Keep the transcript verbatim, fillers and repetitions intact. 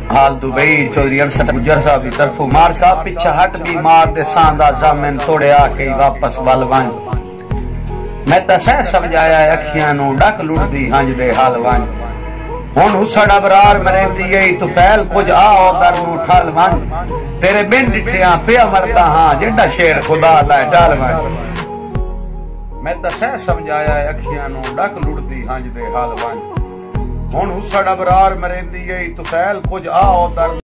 हाल Dubai Chaudhary Arshad गुजर साहब की तरफों मार साहब पिछा हट भी मार दे सांदा जामिन थोड़े आके वापस बल वन मैं तो सह समझाया अखियां नू डक लुटदी हंज दे हाल वन हुन हुसड़ अबरार मरेंदी गई तू फैल कुछ आ दर नू ठल वन तेरे बिन डिठिया पिया मरदा हां जेड़ा शेर खुदा ला डाल वन मैं तो सह समझाया अखियां नू डक लुटदी हंज दे हाल वन हुन हुसड़ अबरार मरेंदी गई तू फैल कुछ आ दर